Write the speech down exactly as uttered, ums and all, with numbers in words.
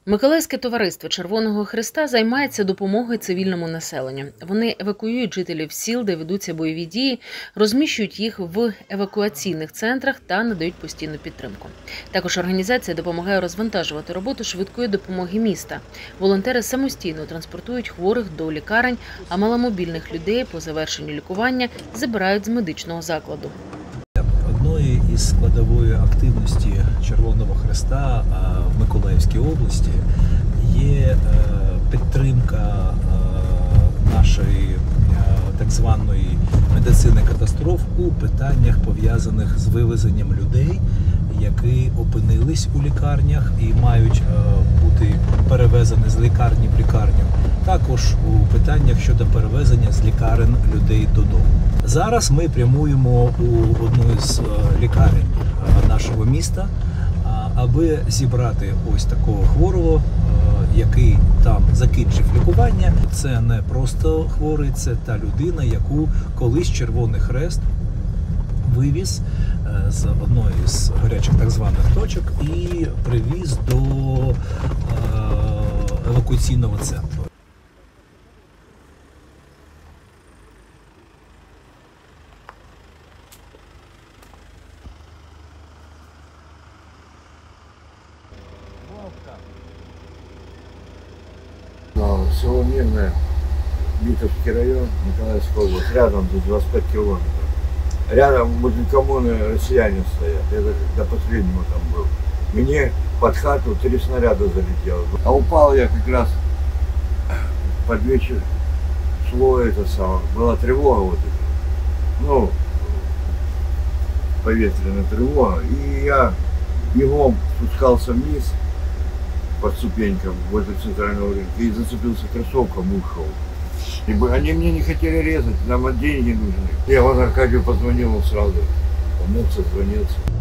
Миколаївське товариство Червоного Хреста займається допомогою цивільному населенню. Вони евакуюють жителів сіл, де ведуться бойові дії, розміщують їх в евакуаційних центрах та надають постійну підтримку. Також організація допомагає розвантажувати роботу швидкої допомоги міста. Волонтери самостійно транспортують хворих до лікарень, а маломобільних людей по завершенню лікування забирають з медичного закладу. Одною із складової активності Червоного Хреста в Миколаївській області є підтримка нашої так званої медицини катастроф у питаннях, пов'язаних з вивезенням людей, які опинились у лікарнях і мають бути перевезені з лікарні в лікарню. Також у питаннях щодо перевезення з лікарень людей додому. Зараз ми прямуємо у одну з лікарень нашого міста, аби зібрати ось такого хворого, який там закінчив лікування. Це не просто хворий, це та людина, яку колись Червоний Хрест вивіз з одної з гарячих так званих точок і привіз до евакуаційного центру. Село Мирное, Битовский район, Николаевская область, рядом, тут двадцать пять километров. Рядом возле коммуны россияне стоят, я до последнего там был. Мне под хату три снаряда залетело. А упал я как раз под вечер, шло это самое, была тревога вот эта, ну, поветренная тревога, и я бегом спускался вниз по ступенькам возле центрального рынка и зацепился кроссовком и ушел. И они мне не хотели резать, нам деньги нужны. Я Ивану Аркадию позвонил, он сразу помог, созвонился.